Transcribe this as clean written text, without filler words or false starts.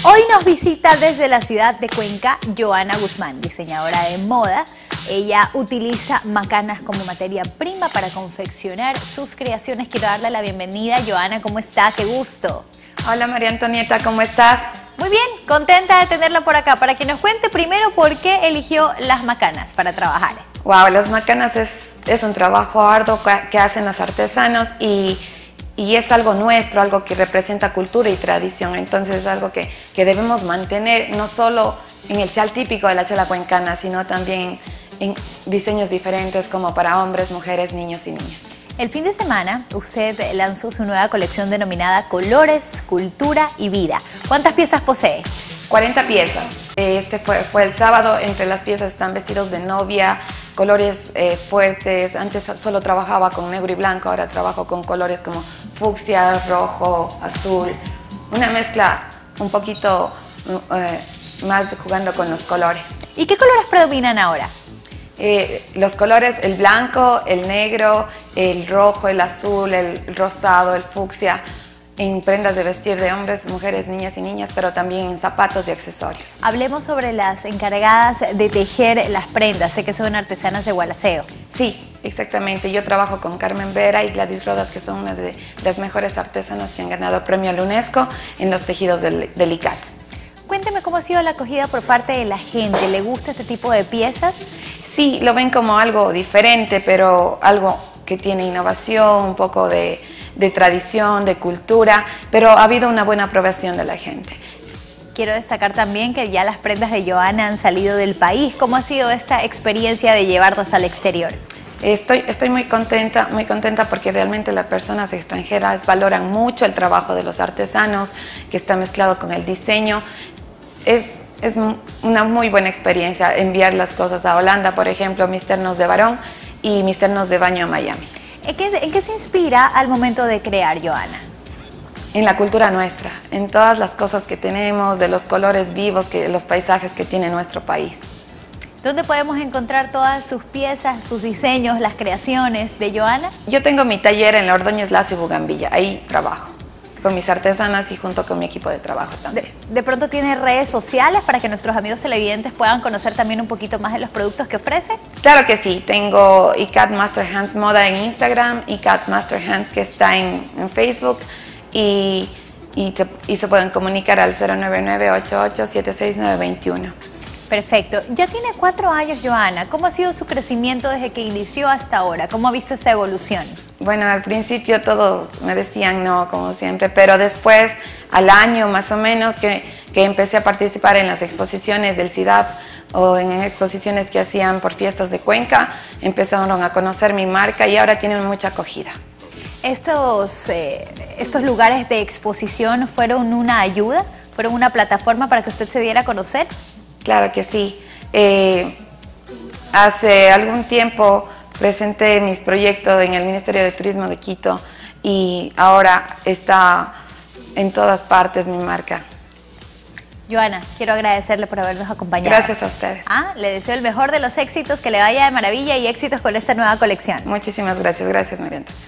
Hoy nos visita desde la ciudad de Cuenca Joana Guzmán, diseñadora de moda. Ella utiliza macanas como materia prima para confeccionar sus creaciones. Quiero darle la bienvenida. Joana, ¿cómo está? ¡Qué gusto! Hola María Antonieta, ¿cómo estás? Muy bien, contenta de tenerla por acá, para que nos cuente primero por qué eligió las macanas para trabajar. Wow, las macanas es un trabajo arduo que hacen los artesanos y es algo nuestro, algo que representa cultura y tradición. Entonces es algo que debemos mantener, no solo en el chal típico de la chala cuencana, sino también en diseños diferentes como para hombres, mujeres, niños y niñas. El fin de semana usted lanzó su nueva colección denominada Colores, Cultura y Vida. ¿Cuántas piezas posee? 40 piezas. Este fue el sábado. Entre las piezas están vestidos de novia, colores fuertes. Antes solo trabajaba con negro y blanco, ahora trabajo con colores como fucsia, rojo, azul. Una mezcla un poquito más jugando con los colores. ¿Y qué colores predominan ahora? Los colores, el blanco, el negro, el rojo, el azul, el rosado, el fucsia, en prendas de vestir de hombres, mujeres, niñas y niñas, pero también en zapatos y accesorios. Hablemos sobre las encargadas de tejer las prendas. Sé que son artesanas de Gualaceo. Sí, exactamente. Yo trabajo con Carmen Vera y Gladys Rodas, que son una de las mejores artesanas que han ganado premio al UNESCO en los tejidos del ICAT. Cuénteme cómo ha sido la acogida por parte de la gente. ¿Le gusta este tipo de piezas? Sí, lo ven como algo diferente, pero algo que tiene innovación, un poco de tradición, de cultura, pero ha habido una buena aprobación de la gente. Quiero destacar también que ya las prendas de Joana han salido del país. ¿Cómo ha sido esta experiencia de llevarlas al exterior? Estoy muy contenta porque realmente las personas extranjeras valoran mucho el trabajo de los artesanos, que está mezclado con el diseño. Es una muy buena experiencia enviar las cosas a Holanda, por ejemplo, mis ternos de varón y mis ternos de baño a Miami. ¿En qué se inspira al momento de crear, Joana? En la cultura nuestra, en todas las cosas que tenemos, de los colores vivos, los paisajes que tiene nuestro país. ¿Dónde podemos encontrar todas sus piezas, sus diseños, las creaciones de Joana? Yo tengo mi taller en la Ordóñez Lazo y Bugambilla, ahí trabajo con mis artesanas y junto con mi equipo de trabajo también. ¿De pronto tiene redes sociales para que nuestros amigos televidentes puedan conocer también un poquito más de los productos que ofrece? Claro que sí, tengo ICAT Master Hands Moda en Instagram, ICAT Master Hands que está en Facebook y se pueden comunicar al 099-88-76921. Perfecto. Ya tiene 4 años, Joana. ¿Cómo ha sido su crecimiento desde que inició hasta ahora? ¿Cómo ha visto esa evolución? Bueno, al principio todos me decían no, como siempre, pero después, al año más o menos, que empecé a participar en las exposiciones del CIDAP o en exposiciones que hacían por fiestas de Cuenca, empezaron a conocer mi marca y ahora tienen mucha acogida. ¿Estos lugares de exposición fueron una ayuda? ¿Fueron una plataforma para que usted se diera a conocer? Claro que sí. Hace algún tiempo presenté mis proyectos en el Ministerio de Turismo de Quito y ahora está en todas partes mi marca. Joana, quiero agradecerle por habernos acompañado. Gracias a ustedes. Le deseo el mejor de los éxitos, que le vaya de maravilla y éxitos con esta nueva colección. Muchísimas gracias. Gracias, Mariana.